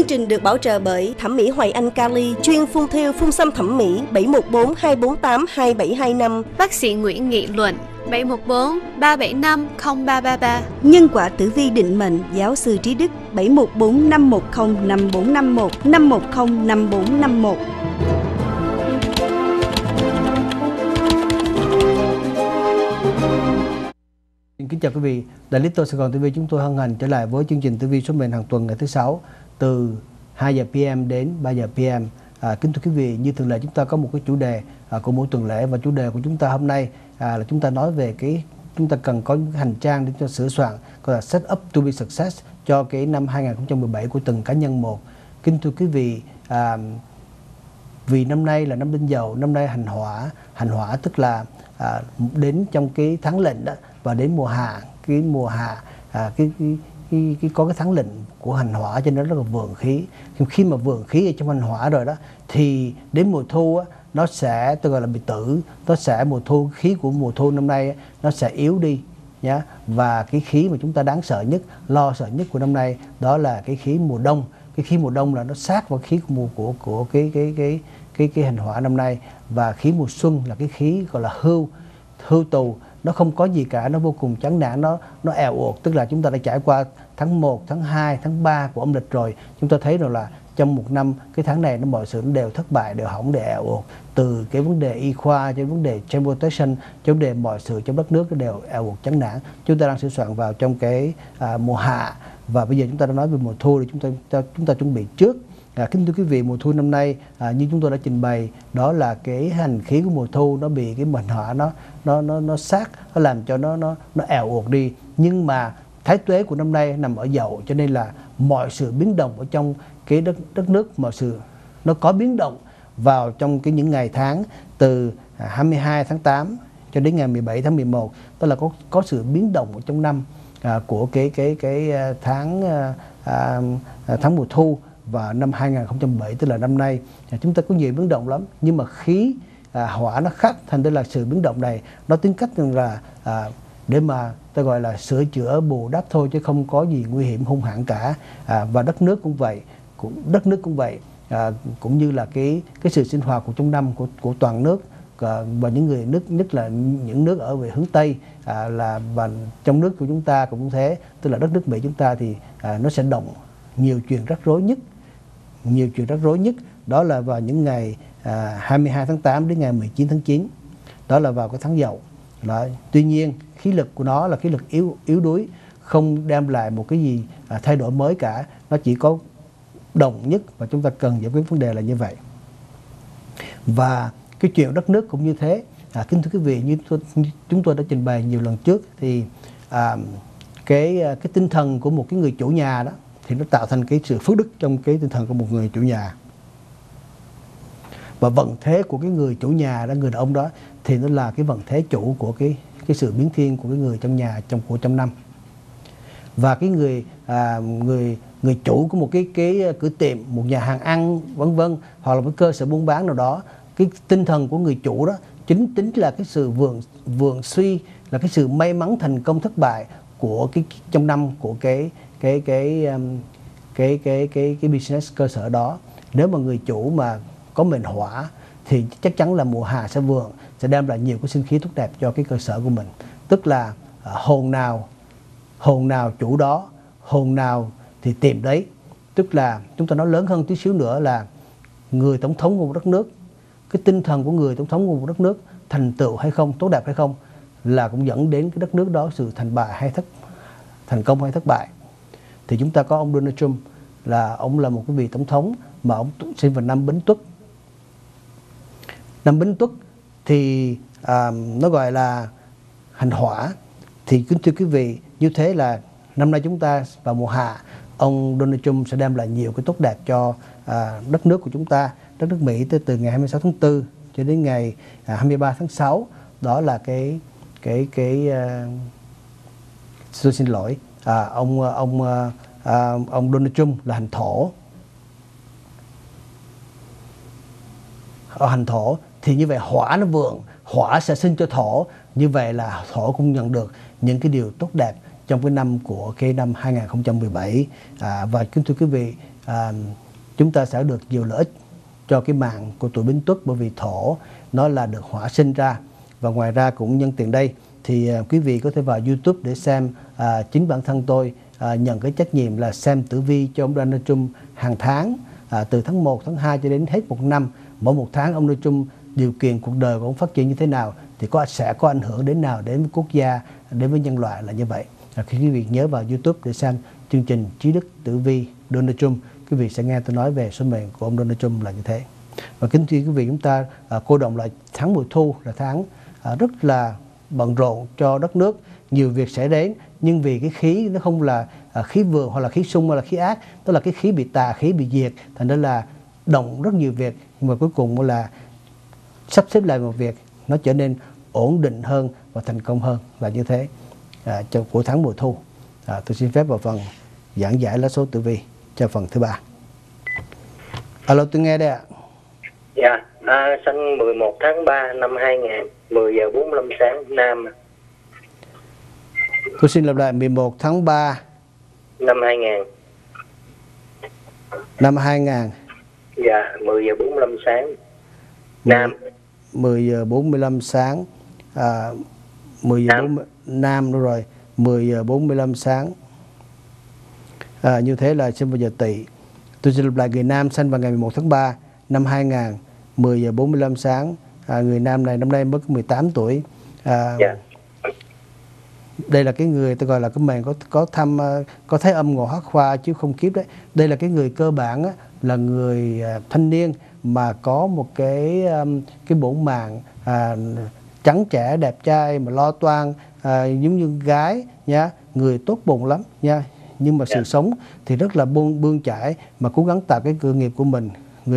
trình được bảo trợ bởi Thẩm mỹ Hoài Anh Cali, chuyên phun thêu phun xăm thẩm mỹ, 714 248 2725. Bác sĩ Nguyễn Nghị Luận, 714 375 0333. Nhân quả tử vi định mệnh, giáo sư Trí Đức, 714 510 5451 510 5451. Kính chào quý vị, Đại lý Sài Gòn TV chúng tôi hân hạnh trở lại với chương trình tử vi số mệnh hàng tuần ngày thứ Sáu từ 2 giờ PM đến 3 giờ PM. Kính thưa quý vị, như thường lệ chúng ta có một cái chủ đề của mỗi tuần lễ, và chủ đề của chúng ta hôm nay là chúng ta nói về chúng ta cần có những hành trang để cho sửa soạn, gọi là set up to be success cho cái năm 2017 của từng cá nhân một. Kính thưa quý vị, vì năm nay là năm Đinh Dậu, năm nay hành hỏa tức là đến trong cái tháng lệnh đó, và đến mùa hạ, có cái tháng lệnh của hành hỏa, cho nên nó rất là vượng khí. Khi mà vượng khí ở trong hành hỏa rồi đó, thì đến mùa thu á, nó sẽ, tôi gọi là bị tử, khí của mùa thu năm nay nó sẽ yếu đi nhá. Và cái khí mà chúng ta đáng sợ nhất, lo sợ nhất của năm nay đó là cái khí mùa đông. Cái khí mùa đông là nó sát vào khí của cái hành hỏa năm nay. Và khí mùa xuân là cái khí gọi là hưu tù, nó không có gì cả, nó vô cùng chán nản, nó eo uột. Tức là chúng ta đã trải qua tháng 1, tháng 2, tháng 3 của âm lịch rồi. Chúng ta thấy rồi là trong một năm, cái tháng này mọi sự nó đều thất bại, đều hỏng, đều eo uột. Từ cái vấn đề y khoa cho vấn đề transportation, cho vấn đề mọi sự trong đất nước đều eo uột chán nản. Chúng ta đang sửa soạn vào trong cái mùa hạ, và bây giờ chúng ta đã nói về mùa thu thì chúng ta chuẩn bị trước. Kính thưa quý vị, mùa thu năm nay như chúng tôi đã trình bày, đó là cái hành khí của mùa thu nó bị cái mệnh hỏa nó sát, nó làm cho nó eo uột đi. Nhưng mà thái tuế của năm nay nằm ở Dậu, cho nên là mọi sự biến động ở trong cái đất nước, mọi sự nó có biến động vào trong những ngày tháng từ 22 tháng 8 cho đến ngày 17 tháng 11, tức là có sự biến động ở trong năm của cái tháng mùa thu. Và năm 2017 tức là năm nay chúng ta có nhiều biến động lắm, nhưng mà khí hỏa nó khác, thành ra là sự biến động này nó tính cách rằng là để mà ta gọi là sửa chữa bù đắp thôi, chứ không có gì nguy hiểm hung hãn cả. Và đất nước cũng vậy, cũng như là cái sự sinh hoạt của trong năm của toàn nước, và những người nước, nhất là những nước ở về hướng Tây, và trong nước của chúng ta cũng thế, tức là đất nước Mỹ chúng ta thì nó sẽ động nhiều chuyện rắc rối nhất, đó là vào những ngày 22 tháng 8 đến ngày 19 tháng 9, đó là vào cái tháng Dậu. Đó. Tuy nhiên khí lực của nó là khí lực yếu đuối, không đem lại một cái gì thay đổi mới cả, nó chỉ có động nhất, và chúng ta cần giải quyết vấn đề là như vậy. Và cái chuyện đất nước cũng như thế. Kính thưa quý vị, như chúng tôi đã trình bày nhiều lần trước, thì cái tinh thần của một cái người chủ nhà đó thì nó tạo thành cái sự phước đức trong cái tinh thần của một người chủ nhà. Và vận thế của cái người chủ nhà đó, người đàn ông đó, thì nó là cái vận thế chủ của cái sự biến thiên của cái người trong nhà trong năm. Và cái người chủ của một cái cửa tiệm, một nhà hàng ăn vân vân, hoặc là một cơ sở buôn bán nào đó, cái tinh thần của người chủ đó chính là cái sự vượng suy, là cái sự may mắn thành công thất bại của trong năm của cái business cơ sở đó. Nếu mà người chủ mà có mệnh hỏa thì chắc chắn là mùa hạ sẽ vượng, sẽ đem lại nhiều cái sinh khí tốt đẹp cho cái cơ sở của mình. Tức là hồn nào chủ đó, hồn nào thì tìm đấy. Tức là chúng ta nói lớn hơn tí xíu nữa là người tổng thống của một đất nước, cái tinh thần của người tổng thống của một đất nước thành tựu hay không, tốt đẹp hay không, là cũng dẫn đến cái đất nước đó sự thành công hay thất bại. Thì chúng ta có ông Donald Trump, là ông là một cái vị tổng thống mà ông sinh vào năm Bính Tuất. Năm Bính Tuất thì nó gọi là hành hỏa. Thì kính thưa quý vị, như thế là năm nay chúng ta vào mùa hạ, ông Donald Trump sẽ đem lại nhiều cái tốt đẹp cho đất nước của chúng ta, đất nước Mỹ, từ ngày 26 tháng 4 cho đến ngày 23 tháng 6. Đó là tôi xin lỗi, ông Donald Trump là hành thổ. Ở hành thổ thì như vậy hỏa nó vượng, hỏa sẽ sinh cho thổ, như vậy là thổ cũng nhận được những cái điều tốt đẹp trong cái năm của cái năm 2017. Và kính thưa quý vị, chúng ta sẽ được nhiều lợi ích cho cái mạng của tuổi Bính Tuất, bởi vì thổ nó là được hỏa sinh ra. Và ngoài ra cũng nhân tiện đây thì quý vị có thể vào YouTube để xem chính bản thân tôi nhận cái trách nhiệm là xem tử vi cho ông Donald Trump hàng tháng, từ tháng 1, tháng 2 cho đến hết một năm. Mỗi một tháng ông Donald Trump điều kiện cuộc đời của ông phát triển như thế nào thì sẽ có ảnh hưởng đến nào đến với quốc gia, đến với nhân loại là như vậy. Khi quý vị nhớ vào YouTube để xem chương trình Trí Đức Tử Vi Donald Trump, quý vị sẽ nghe tôi nói về số mệnh của ông Donald Trump là như thế. Và kính thưa quý vị, chúng ta cô động lại tháng mùa thu là tháng rất là bận rộn cho đất nước, nhiều việc sẽ đến, nhưng vì cái khí nó không là khí vượng hoặc là khí xung mà là khí ác, tức là cái khí bị tà, khí bị diệt, thành ra là động rất nhiều việc, nhưng mà cuối cùng là sắp xếp lại một việc nó trở nên ổn định hơn và thành công hơn là như thế của tháng mùa thu. Tôi xin phép vào phần giảng giải lá số tử vi cho phần thứ 3. Alo, tôi nghe đây ạ. Dạ, sinh 11 tháng 3 năm 2000, 10 giờ 45 sáng, nam. Tôi xin lặp lại, 11 tháng 3 năm 2000. Năm 2000. Dạ, 10 giờ 45 sáng, nam. 10 giờ 45 sáng, 10 giờ nam. Nam đúng rồi, 10 giờ 45 sáng. Như thế là sinh vào giờ Tỵ. Tôi xin lặp lại, người nam sinh vào ngày 11 tháng 3 năm 2000, 10 giờ 45 sáng. Người nam này năm nay mới có 18 tuổi. Đây là cái người tôi gọi là cái mệnh có thái âm ngọ hắc khoa chứ không kiếp đấy. Đây là cái người cơ bản á, là người thanh niên mà có một cái bổn mạng trắng trẻ đẹp trai mà lo toan, giống như gái nha, người tốt bụng lắm nha, nhưng mà sự sống thì rất là bươn chải mà cố gắng tạo cái cơ nghiệp của mình.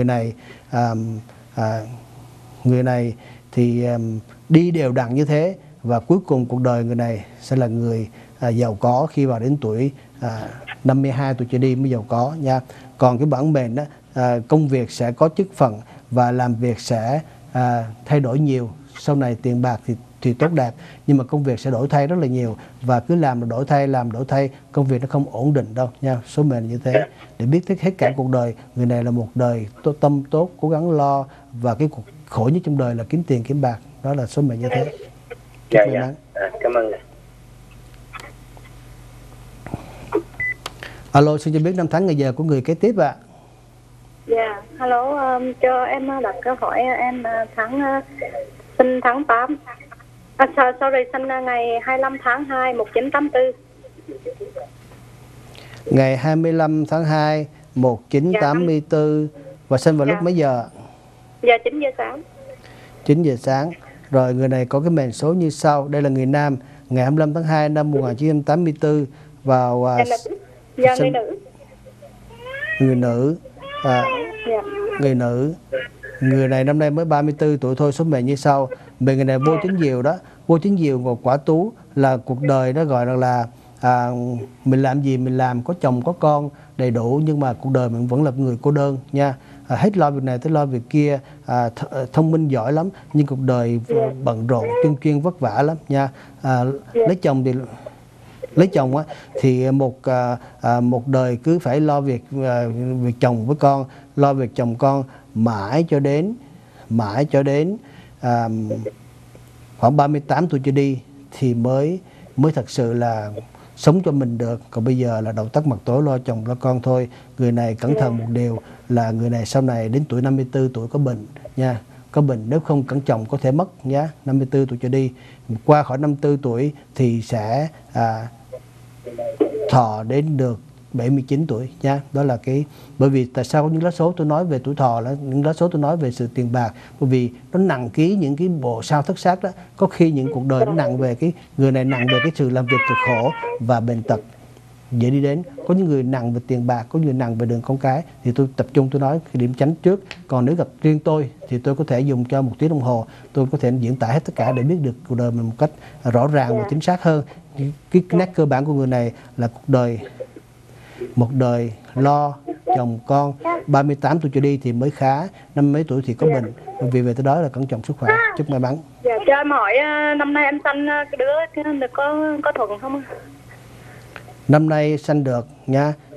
Người này thì đi đều đặn như thế, và cuối cùng cuộc đời người này sẽ là người giàu có khi vào đến tuổi 52 tuổi trở đi mới giàu có nha. Còn cái bản mệnh đó, công việc sẽ có chức phận và làm việc sẽ thay đổi nhiều. Sau này tiền bạc thì tốt đẹp, nhưng mà công việc sẽ đổi thay rất là nhiều, và cứ làm đổi thay, công việc nó không ổn định đâu nha. Số mệnh như thế. Để biết hết cả cuộc đời, người này là một đời tâm tốt, cố gắng lo, và cái cuộc khổ nhất trong đời là kiếm tiền kiếm bạc. Đó là số mệnh như thế. Dạ. Cảm ơn. Alo, xin cho biết năm tháng ngày giờ của người kế tiếp ạ. Dạ, hello, cho em đặt câu hỏi. Em sinh tháng 8. Sinh ngày 25 tháng 2 1984. Ngày 25 tháng 2 1984. Và sinh vào lúc mấy giờ? Dạ, 9 giờ sáng. 9 giờ sáng. Rồi, người này có cái mệnh số như sau. Đây là người nam, ngày 25 tháng 2 năm 1984 vào người nữ. Người nữ. Người nữ. Người này năm nay mới 34 tuổi thôi. Số mệnh như sau. Mệnh người này vô chính diệu đó. Vô chính diệu ngọc quả tú, là cuộc đời nó gọi là mình làm gì mình làm, có chồng có con đầy đủ, nhưng mà cuộc đời mình vẫn là người cô đơn nha. Hết lo việc này tới lo việc kia, thông minh giỏi lắm, nhưng cuộc đời bận rộn, chuyên chuyên vất vả lắm nha. Lấy chồng á thì một đời cứ phải lo việc chồng với con, lo việc chồng con mãi cho đến khoảng 38 tuổi trở đi thì mới thật sự là sống cho mình được. Còn bây giờ là đầu tắt mặt tối lo chồng lo con thôi. Người này cẩn thận một điều là người này sau này đến tuổi 54 tuổi có bệnh nha. Có bệnh, nếu không cẩn trọng có thể mất nhá. 54 tuổi trở đi, qua khỏi 54 tuổi thì sẽ thọ đến được 79 tuổi nha. Đó là cái, bởi vì tại sao có những lá số tôi nói về tuổi thọ, là những lá số tôi nói về sự tiền bạc, bởi vì nó nặng ký những cái bộ sao thất xác đó. Có khi những cuộc đời nó nặng về cái người này, nặng về cái sự làm việc cực khổ và bệnh tật dễ đi đến. Có những người nặng về tiền bạc, có người nặng về đường con cái, thì tôi tập trung tôi nói cái điểm tránh trước. Còn nếu gặp riêng tôi thì tôi có thể dùng cho 1 tiếng đồng hồ, tôi có thể diễn tả hết tất cả để biết được cuộc đời mình một cách rõ ràng và chính xác hơn. Cái nét cơ bản của người này là một đời lo chồng con, 38 tuổi trở đi thì mới khá, 50 mấy tuổi thì có bệnh. Vì vậy tôi nói là cẩn trọng sức khỏe, chúc may mắn. Dạ, cho em hỏi năm nay em sanh cái đứa có thuận không? Năm nay sanh được nha,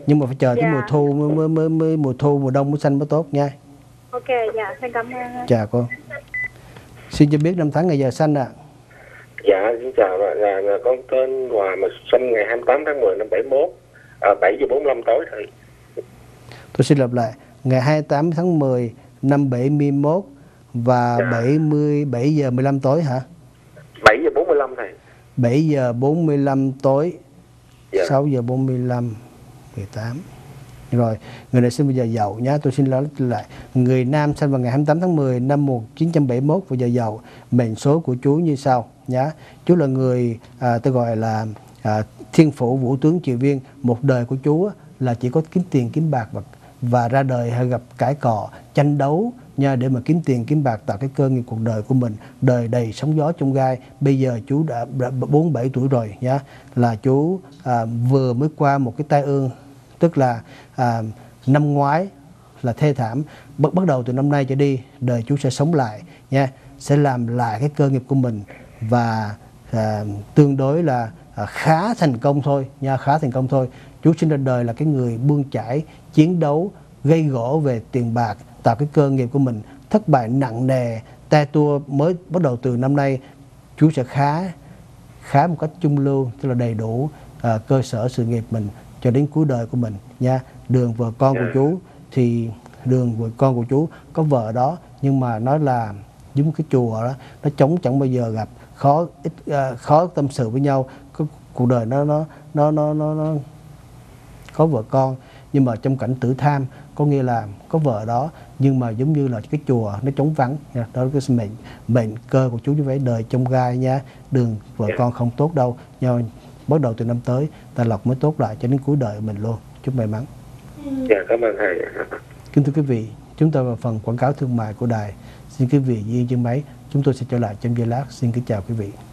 Nhưng mà phải chờ tới Dạ. mùa thu mới mùa thu, mùa đông mới xanh mới tốt nha. Ok, dạ, xin cảm ơn. Chào cô. Xin cho biết năm tháng ngày giờ sanh ạ. Dạ, xin chào ạ. Dạ, con tên Hòa, mà sinh ngày 28 tháng 10 năm 71, 7 giờ 45 tối thầy. Tôi xin lặp lại, ngày 28 tháng 10 năm 71 và Dạ. 7 giờ 15 tối hả? 7 giờ 45 thầy. 7 giờ 45 tối, Dạ. 6 giờ 45, 18. Rồi, người này sinh vào giờ Dậu nhá, tôi xin nói lại. Người nam sinh vào ngày 28 tháng 10 năm 1971 vào giờ Dậu. Mệnh số của chú như sau nhá. Chú là người tôi gọi là thiên phủ vũ tướng triều viên. Một đời của chú là chỉ có kiếm tiền kiếm bạc và ra đời hay gặp cãi cọ, tranh đấu nha, để mà kiếm tiền kiếm bạc tạo cái cơ nghiệp cuộc đời của mình. Đời đầy sóng gió trong gai. Bây giờ chú đã 47 tuổi rồi nhá, là chú vừa mới qua một cái tai ương, tức là năm ngoái là thê thảm. Bắt đầu từ năm nay trở đi, đời chú sẽ sống lại nha, sẽ làm lại cái cơ nghiệp của mình và tương đối là khá thành công thôi nha, khá thành công thôi. Chú sinh ra đời là cái người bươn chải, chiến đấu, gây gổ về tiền bạc, tạo cái cơ nghiệp của mình. Thất bại nặng nề, te tua, mới bắt đầu từ năm nay chú sẽ khá một cách trung lưu, tức là đầy đủ cơ sở sự nghiệp mình cho đến cuối đời của mình nha. Đường vợ con của chú thì đường vợ con của chú có vợ đó, nhưng mà nó là giống cái chùa đó, nó trống, chẳng bao giờ gặp, khó tâm sự với nhau. Cuộc đời nó có vợ con nhưng mà trong cảnh tử tham, có nghĩa là có vợ đó nhưng mà giống như là cái chùa nó trống vắng nha. Đó là cái mệnh cơ của chú như vậy, đời trong gai nha, đường vợ con không tốt đâu nhưng bắt đầu từ năm tới tài lộc mới tốt lại cho đến cuối đời mình luôn. Chúc may mắn. Dạ, cảm ơn thầy. Kính thưa quý vị, chúng ta vào phần quảng cáo thương mại của đài. Xin quý vị yên trên máy, chúng tôi sẽ trở lại trong giây lát. Xin kính chào quý vị.